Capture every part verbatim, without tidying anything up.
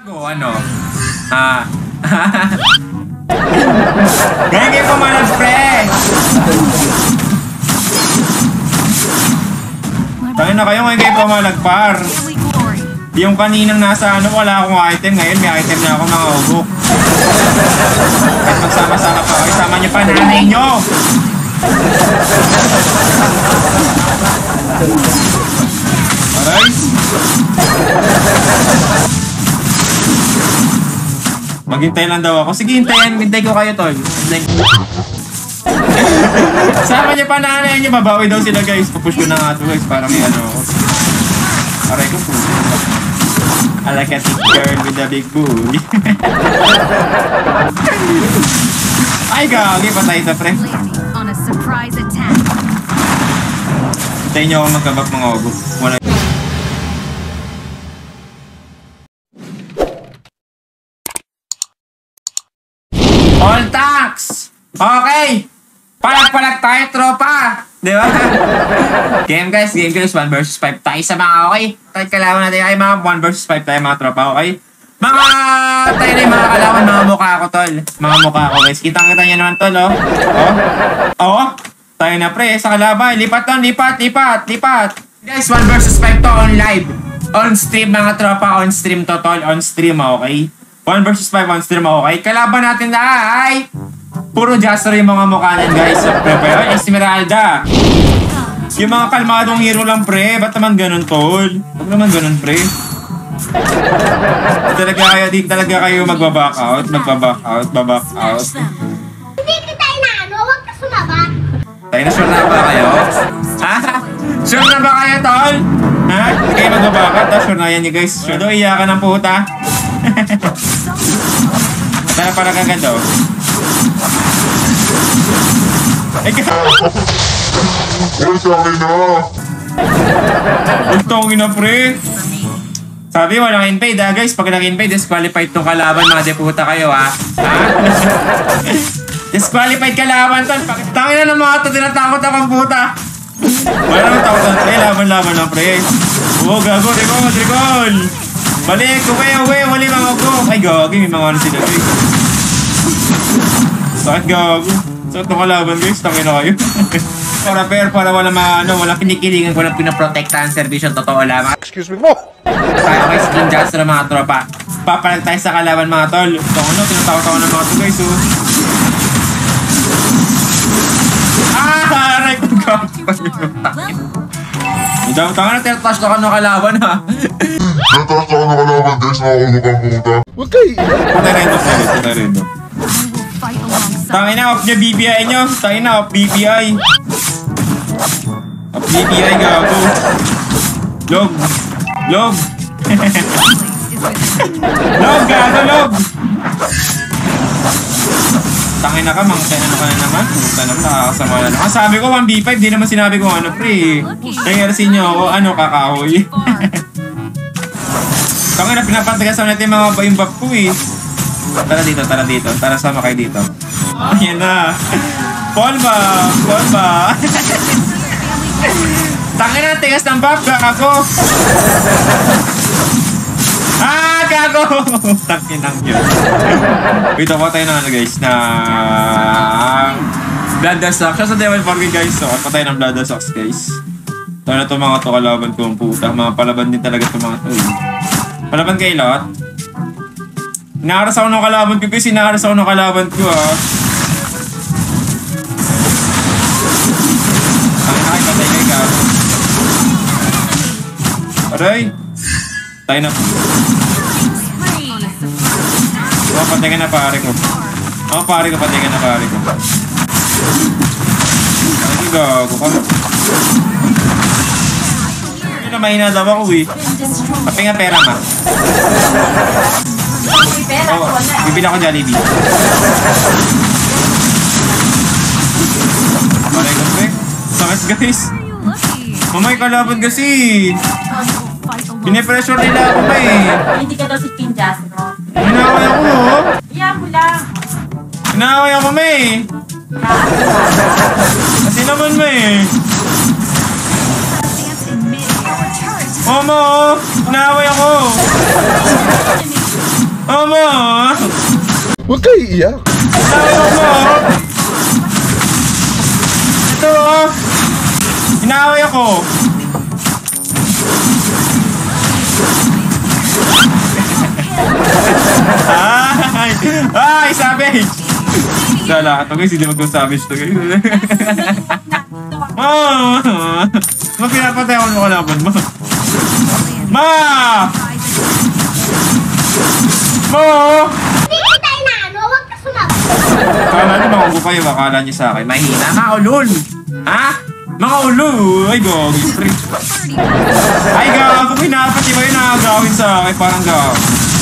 ko, ano? Ah. Ganyan kayo pumalag, pre! Tayo na kayo, ngayon kayo pumalag, par. Yung kaninang nasa ano, wala akong item. Ngayon may item na ako, mga ugok. Kahit magsama-sama pa kayo, sama niyo pa, nanay nyo! Aray! Maghintay lang daw ako. Sige, hintayin. Hintay ko kayo, tol. Sama niyo pa nanay niyo. Babawi daw sila, guys. Papush ko na nga ito, guys. Para may ano ako. Aray ko po. I like a thick girl with a big booty. Ay, gagi. Patay ito, pre. On a surprise attack. Hintayin niyo ako magkabak, mga ogo. Wala. All tax! Okay! Palag-palag tayo, tropa! Di ba? Game guys, game guys, one versus five tayo sa mga okay. Tayo kalaban natin ay mga one versus five tayo mga tropa, okay? Mga tayo na yung mga kalaban, mga mukha ko, tol. Mga mukha ko, guys. Kitang-kita nyo naman, tol, oh. Oh? Oh? Tayo na, pre, sa kalaban. Lipat, tol, lipat, lipat, lipat. Guys, one versus five to on live. On stream, mga tropa, on stream to, tol. On stream, okay? one versus five on stream, okay? Kalaban natin na ay puro Jastro yung mga mukha niyan, guys. So, pre, pre, ay, Esmeralda. Yung mga kalmadong hero lang, pre. Ba't naman ganun, tol? Huwag naman ganun, pre. Di talaga kayo, di talaga kayo magbaback out, magbaback out, baback out. Hindi kita inaano, huwag ka sumabat. Tayo na, sure na ba kayo? Ha? Sure na ba kayo, tol? Ha? Hindi kayo magbaback out, ha? Sure na yan, guys. Sure daw, iyakan ng puta. Ito na parang kaganda, oh. Ay, ka... Uy, sabi na! Uy, tongin na, pre. Sabi, walang invade, ha, guys. Pag nag-invade, disqualified tong kalaban, mga deputa kayo, ha? Ha? Disqualified kalaban, tol. Tangin na ng mga ito, tinatakot akong puta. Wala naman takot ang pre, laban-laban ng pre. Oo, gago, Ricol, Ricol. Balik, uwe, uwe, wali mga ko. Ay, gago, may mga ano sila, guys. Sakit, gago. Sakit ng kalaban, guys. Tangin na kayo. Para fair, para wala ma, ano, walang pinikilingan ko ng pinaprotektahan servisyon, totoo lamang. Excuse me po! Tayo kay Skin Jastro, mga tropa. Papalag tayo sa kalaban, mga tol. Ito ano, tinatawag ako ng mga to, guys, oh. Ah, aray ko, gago. Ito, tanga na, tinatash ko ng kalaban, ha. Nataas ako na kalaban, guys. Nakakulog ang puta. Huwag kayo! Punta rin ito, punta rin ito. Tangin na, off niya B P I nyo. Tangin na, off B P I. Off B P I, gago. Log. Log. Log, gago, log. Tangin na ka, mang ano ka na naman. Puta naman, nakakasama na naman. Sabi ko, one B five, di naman sinabi ko ano, pre. Nangyarasin nyo ako, ano, kakahoy. Tangin na, pinapatigasan natin mga bayumbab ko, eh. Tara dito, tara dito. Tara, sama kayo dito. Ayan na. Polva! Polva! Tangin na, tigas ng buff, gago! Ah, gago! Tangin ng yun. Wait, ako tayo na ano, guys, na... Blood Socks. Siya sa Devil Forget, guys. So, patay ng Blood Socks, guys. Ito na itong mga to kalaban ko, ang puta. Mga palaban din talaga itong mga to. Palaban kayo, lot? Inaharas ako ng kalaban ko, guys. Inaharas ako ng kalaban ko, ah. Tangin na kayo, patay kayo, gago. Aray! Tayo na po. Oh, patay ka na, pare ko. Oh, pare ko, patay ka na, pare ko. Ay, gago ka. Hindi na mahina daw ako, eh. Kapi nga pera, ma. Oh, bibili ako Jollibee. Pare ko, pre. Sakit, guys. Mamay kalaban kasi. Pinipressure nila ako ba eh. Hindi ka daw si Skin Jastro. Inaway ako, oh. Iyan mo lang. Inaway ako, may. Kasi naman, may. Momo, oh. Inaway ako. Mama! Huwag kayo iiyak. Mama! Ito oh! Inaaway ako! Ay! Ay! Savage! Dala ka to guys, hindi mag-savage to guys. Ma! Ma, pinapatay ako ng kalaban mo. Ma! Ma! Hindi kita inaano, huwag ka sumabat. Kala niyo mga ugo kayo, akala niyo sa akin. Mahina, mga ulol! Ha? Mga ulol! Ay, gogi. Ay, gago, pinapati ba yung nakagawin sa akin? Parang gago.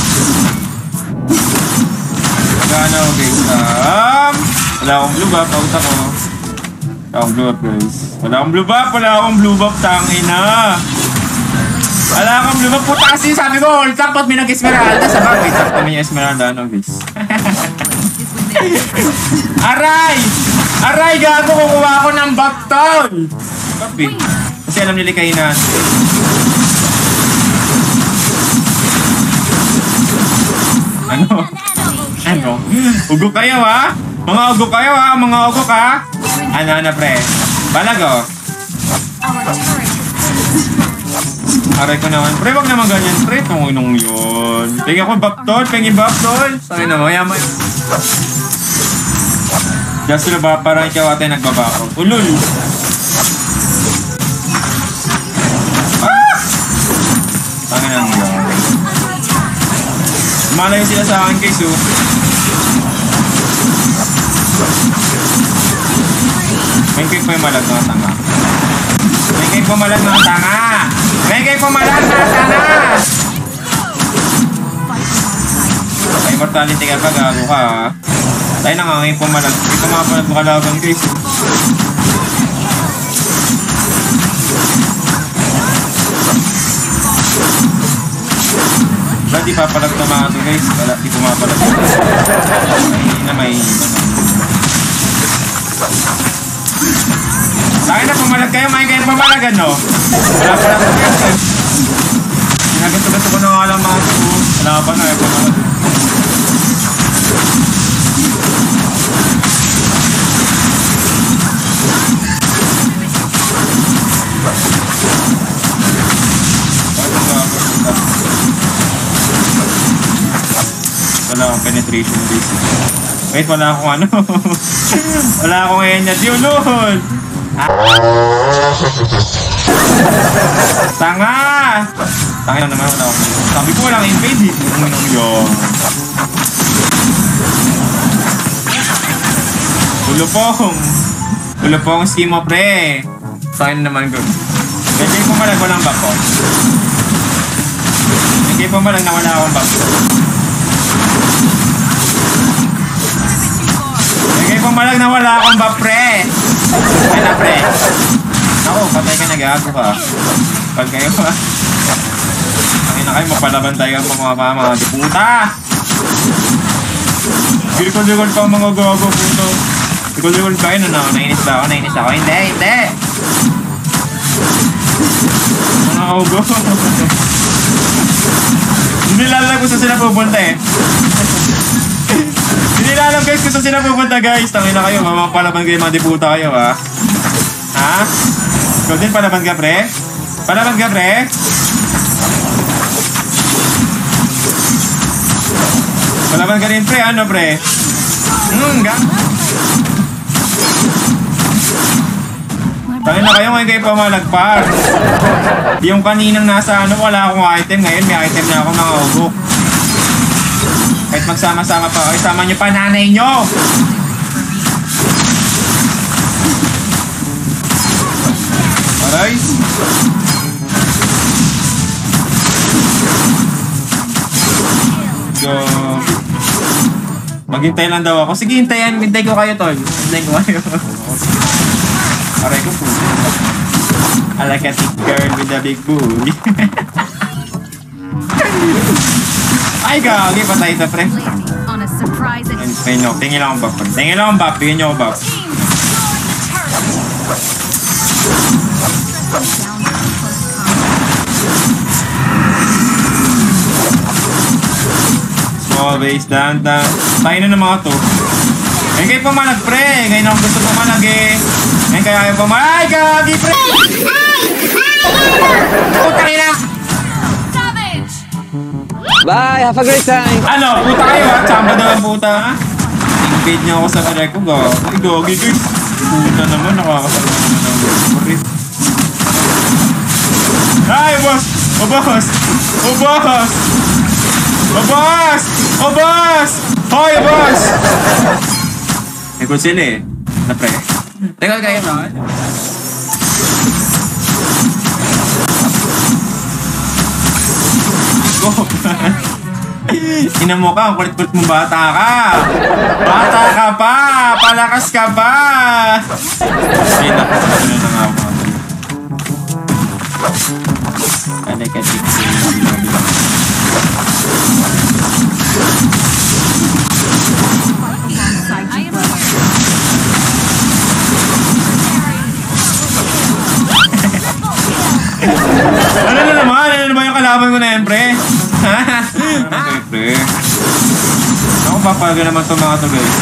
Magana ako guys. Um, wala akong blue buff, out ako. Wala akong blue buff guys. Wala akong blue buff, wala akong blue buff, tangina. Wala akong blue buff, puta kasi sabi ko, all top, ba't may nag-esmeralda sa bagay? Top naman yung esmeralda, ano guys? Aray! Aray, gago, kukuha ako ng backton! Copy. Kasi alam nila kayo na. Ano? Ano? Ugo kayo ha? Mga ugo kayo ha? Mga ugo ka? Ano na pre? Balago? Aray ko naman. Pre, wag naman ganyan pre. Tunginong yun. Tingin ako baptol. Pengi baptol. Sabi na mo. Yaman. Just sila ba? Parang ikaw ate nagbabako. Ulul. Ah! Tangin ang yun. Malayo sila sa akin guys oh. May kayo pumalag mga tanga. May kayo pumalag mga tanga. May kayo pumalag mga tanga. Ay, immortality ka pa, gago ka ha. Tayo na nga ngayon pumalag. Hindi pumapalag mo kalaban guys. Ba't di papalag na mga ito guys? Wala, di pumapalag. May na may Sa'kin na pumalag kayo, may kayo pumalagan no? Wala pa lang ito guys. Ginagato-gato ko na nga lang mga ito. Wala pa na, ay pumalag. Wala akong penetration base. Wait, wala akong ano. Wala akong energy. Ulol! Ah. Tanga! Tanga na naman. Wala akong. Sabi ko walang invade. Umunong yun. Ulupong. Ulupong scheme pre. Sa'kin naman ko. Medyo pumalag walang back ko. Medyo pumalag na wala akong back ko. Lagay pumalag na wala akong ba, pre? Ay na, pre. Ako, patay ka, nag-aago ka. Pag kayo, ha? Ang ina kayo, mapalaban tayo ang mga mga mga puta! Girikol-girikol pa ang mga gago, puto. Girikol-girikol pa yun, ano? Nainis ba ako? Nainis ako? Hindi, hindi! Mga ugo. Hindi lalag kung saan sila pupunta eh. Hindi na alam guys kung saan sila pupunta guys. Tangin na kayo, mamapalaban kayo, mga diputa kayo ha. Ha? Ikaw din palaban ka pre? Palaban ka pre? Palaban ka rin pre, ano pre? Hmm, ga? Tangin na kayo ngayon kayo pamalagpar. Yung kaninang nasa ano, wala akong item. Ngayon may item na ako mga ugok. Kahit magsama-sama pa. Ay, sama nyo pa nanay nyo! Aray! Go! Maghintay lang daw ako. Sige, hintayin. Hintay ko kayo, tol. Hintay ko kayo. Aray ko po. I like a thick girl with a big booty. Ay, gagi, patay ito, pre. On a surprise attack. Tingin nyo, tingin lang akong buff. Tingin lang akong buff, bigyan nyo ako buff. Oh, base, dahan, dahan. Tayo na ng mga to. Ngayon kayo pumalag, pre. Ngayon ako gusto pumalag eh. Ngayon kaya kayo pumalag. Ay, gagi, pre! Puta kayo na! Bye, have a great time. Ano, puta kayo ha? Tsamba na lang puta ha? Invade niyo ako sa karek ko, gawa. Ay, gagi, guys. Puta naman, nakakasama naman ang pre. Ay, boss! O, boss! O, boss! O, boss! O, boss! Hoy, boss! May kung sila eh. Na pre. Teka, kayo na. Go. Ina mo ka, ang kulit-kulit mo bata ka. Bata ka pa! Palakas ka pa! Ay, naku. Ano na nga ako. Ano ka, Tixi? Ano na naman? Ano na ba yung kalaban ko na yan, pre? Ha? Okay, pre. Ako papaga naman itong mga to, guys.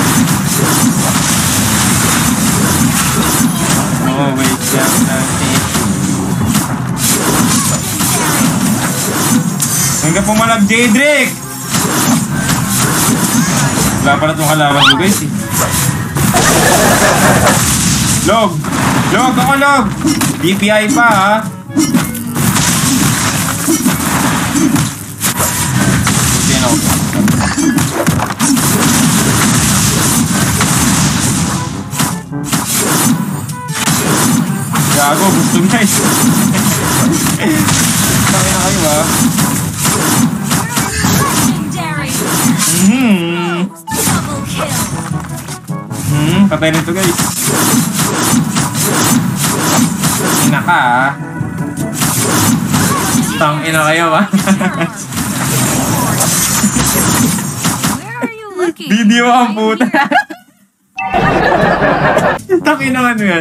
Oh, wait lang natin. Hanggang pumalag, J-Drake! Wala pala itong kalaban ko, guys, eh. Log! Log! Ako, log! D P I pa, ha? Gago, gusto guys. Bakit na kayo ba? Hmm. Hmm, patay nito guys. Ina ka ah. Tang ina kayo ba? Video ang puta. Taki naman yan.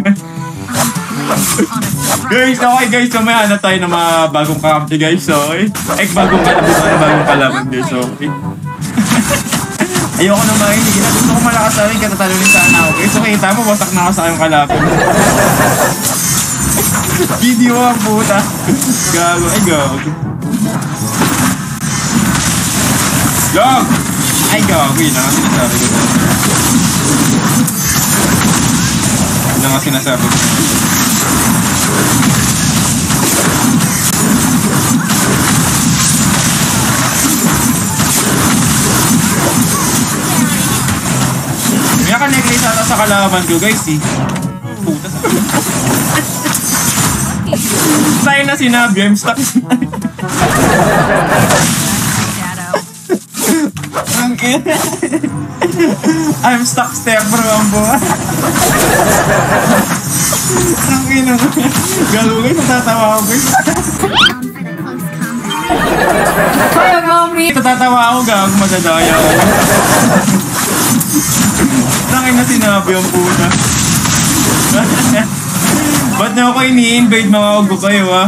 Guys, okay guys, kamaya na tayo ng mga bagong kakampi guys, okay? Eh, bagong kalaban na bagong kalaban guys, okay? Ayoko na mahinig na, gusto ko malakas sa rin, katatalunin sana ako guys. So, kita mo, wasak na ako sa kayong kalaban. Video ang puta. Gago, ay gago. Log! Ay gago, yun ang sinasabi ko. Yun ang sinasabi ko. May ka-necklace ata sa kalaban ko guys eh. Puta sa tayo na sinabi, I'm stuck. I'm stuck step bro ang buwan. Ang ina ko. Galo guys, natatawa ako guys. Kaya mami. Natatawa ako gago, madadaya ako. Ang ina sinabi ang puta. Ba't na ako ini-invade mga ugo kayo ha?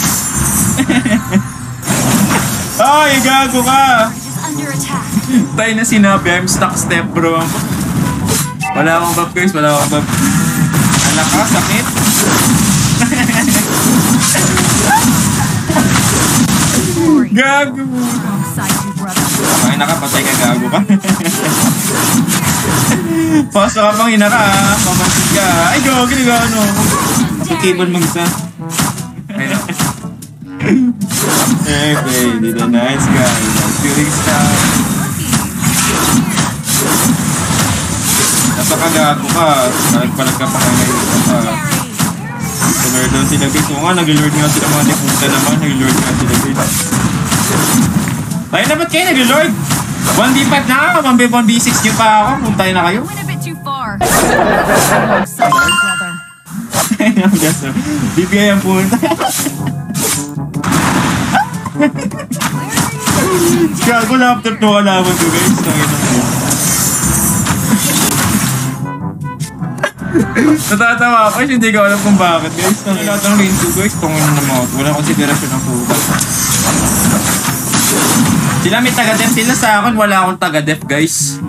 Ay, gago ka! Tayo na sinabi, I'm stuck step bro. Wala akong buff guys, wala akong buff. Anak ka, sakit. Gago. Ay, nakapatay ka, gago ka. Pasok ka pang ina ka ha, pamansin ka. Ay, gago, gano. Kapag-cable mag-isa. Ayun. Hey, baby, the nice guy. Shooting star. Nasa kagago ka. Palag-palag ka pa ngayon ka. Nag-lord doon sila guys. O nga, nag-lord nga sila mga depunta naman. Nag-lord nga sila guys. Tayo na ba't kayo nag-lord? one v five na one v one v six nyo pa ako. Puntay na kayo. B B I ang punta. Gago, laptop no kalaban ko guys. Natatawa ako, hindi ko alam kung bakit guys. Nang lahat ng lane two guys, tungin na naman ako. Walang konsiderasyon ang puta. Sila may taga-def sila sa akin, wala akong taga-def guys.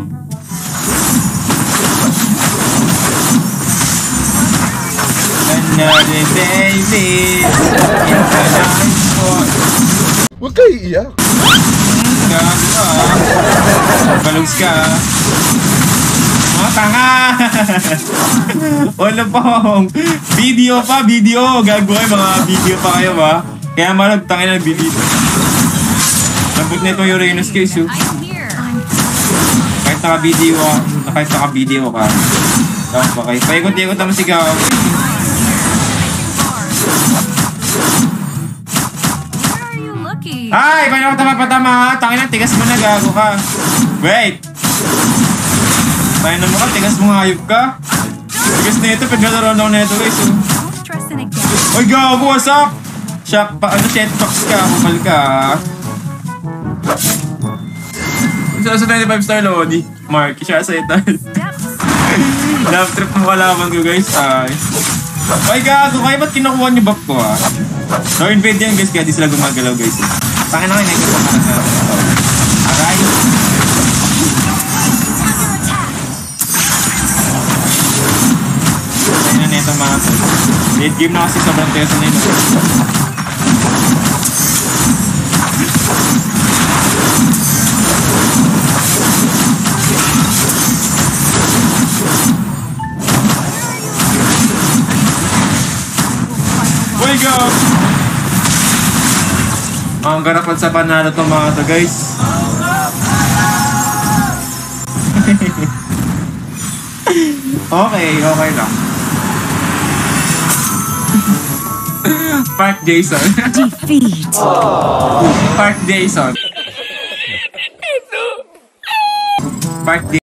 Another baby in the night for... Huwag kayo iiyak. Gago ah. Balugs ka. Mga tanga. Wala pong. Video pa, video. Gago ay mga video pa kayo ba? Kaya malagtangin ng video. Lambot nito yung Uranus case yun. I'm here. Kahit naka-video ka, kahit naka-video ka. Tapos pa kayo. Paikot-ikot naman sigaw. Where are you looking? Ay! Paano ako tama-patama ha? Tangin na, tigas mo na, gago ka. Wait! Tangin na mo ka, tigas mo nga hayop ka. Tigas na ito, pagkakaroon ako na ito guys. Oh. Don't stress in again. Ay, gago, wasak! Shock pa, ano, setbox ka, kupal ka. Isa sa twenty-five star Lodi. Mark, siya sa ito. Depths. Love trip ng kalaban ko guys. Ay. Ay, gago, kayo ba't kinukuha niyo buff ko ha? No invade yan guys, kaya di sila gumagalaw guys. Pakin na kayo, nakikita ko na sa... Aray! Ayun na neto mga to. Late game na kasi sobrang teso na yun. Wake up! Ang garapan sa panalo to mga to guys. Okay, okay lang. Park Jason. Defeat. Park Jason. Park Jason.